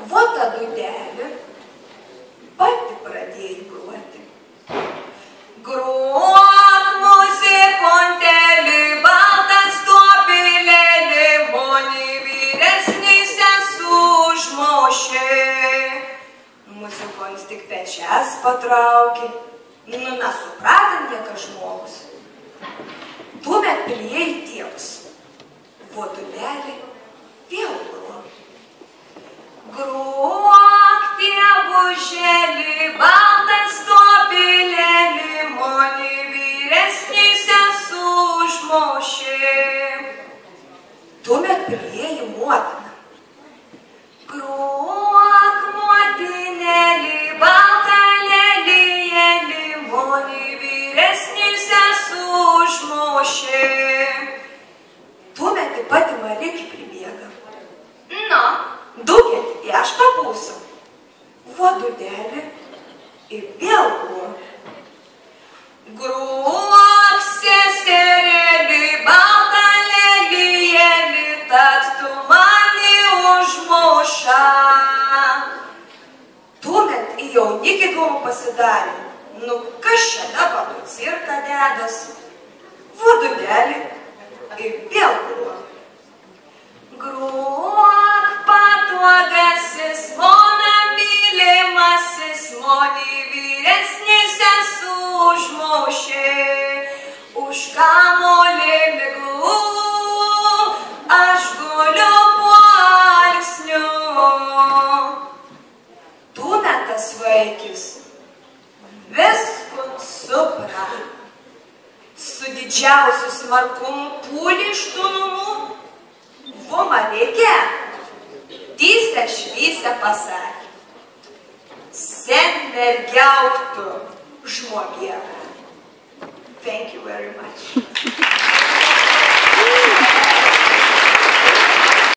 vo tą dūdelį pati pradėjai gruoti. Gruok muzikontelį, baltas topilėlį, moni vyresnis esu užmošė. Muzikonis tik pečias patraukė, nesupratant niekas žmogus. Tuomet priėjai tėvus, vo dūdelį vėl gruok. Gruok tėvužėlį, baltas topilėlį, moni vyresnis esu užmošė. Tuomet priėjai motiną. Gruok motinėlį, baltą lelijėlį, moni vyresnis esu užmošė. Tuomet pati Marikė pribėga. Na, dūkėt, aš papūsiu. Vo dūdelį ir vėl gruok. Gruok seserėlį, baltą lelijėlį, tad tu mani užmuša. Tuomet į jaunikį įdomu pasidarė. Nu, kas čia dabar tu cirką dedas? Vo dūdelį ir vėl gruok. Gruok patogasis, mona mylimasis, moni vyresnis esu užmošė. Už kamuolį miglų aš guliu po alksniu. Tuomet tas vaikis visko suprato. Su didžiausiu smarkumu pūlį ištūnumu vo Marikė tysia švysia pasakė: sen mergiautų žmogiena. Thank you very much.